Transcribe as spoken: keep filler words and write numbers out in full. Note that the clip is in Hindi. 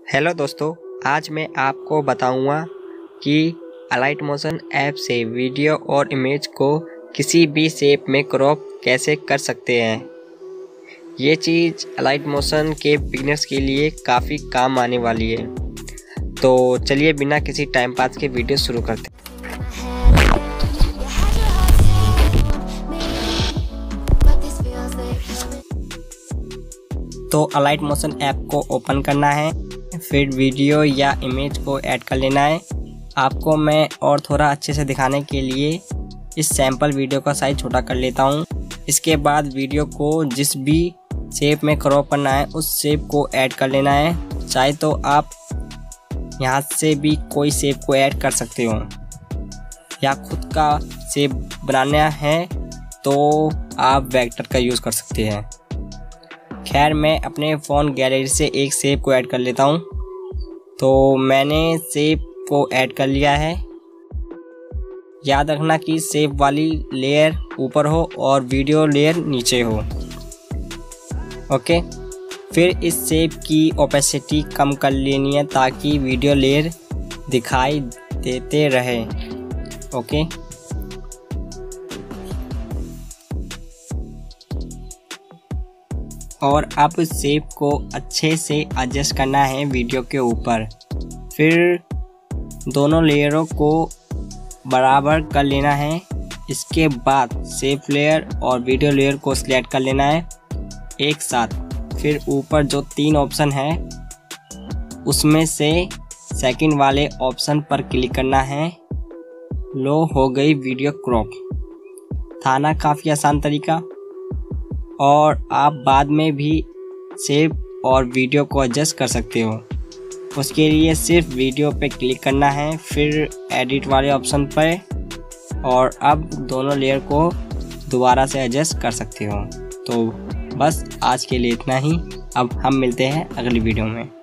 हेलो दोस्तों, आज मैं आपको बताऊंगा कि अलाइट मोशन ऐप से वीडियो और इमेज को किसी भी शेप में क्रॉप कैसे कर सकते हैं। ये चीज़ अलाइट मोशन के बिगिनर्स के लिए काफ़ी काम आने वाली है। तो चलिए बिना किसी टाइम पास के वीडियो शुरू करते हैं। तो अलाइट मोशन ऐप को ओपन करना है, फिर वीडियो या इमेज को ऐड कर लेना है। आपको मैं और थोड़ा अच्छे से दिखाने के लिए इस सैंपल वीडियो का साइज छोटा कर लेता हूँ। इसके बाद वीडियो को जिस भी शेप में क्रॉप करना है उस शेप को ऐड कर लेना है। चाहे तो आप यहाँ से भी कोई शेप को ऐड कर सकते हो या खुद का शेप बनाना है तो आप वेक्टर का यूज़ कर सकते हैं। खैर मैं अपने फ़ोन गैलरी से एक शेप को ऐड कर लेता हूँ। तो मैंने शेप को ऐड कर लिया है। याद रखना कि शेप वाली लेयर ऊपर हो और वीडियो लेयर नीचे हो। ओके, फिर इस शेप की ओपेसिटी कम कर लेनी है ताकि वीडियो लेयर दिखाई देते रहे। ओके, और अब शेप को अच्छे से एडजस्ट करना है वीडियो के ऊपर। फिर दोनों लेयरों को बराबर कर लेना है। इसके बाद शेप लेयर और वीडियो लेयर को सिलेक्ट कर लेना है एक साथ। फिर ऊपर जो तीन ऑप्शन है उसमें से सेकंड वाले ऑप्शन पर क्लिक करना है। लो, हो गई वीडियो क्रॉप। था ना काफ़ी आसान तरीका। और आप बाद में भी शेप और वीडियो को एडजस्ट कर सकते हो। उसके लिए सिर्फ वीडियो पे क्लिक करना है, फिर एडिट वाले ऑप्शन पर, और अब दोनों लेयर को दोबारा से एडजस्ट कर सकते हो। तो बस आज के लिए इतना ही। अब हम मिलते हैं अगली वीडियो में।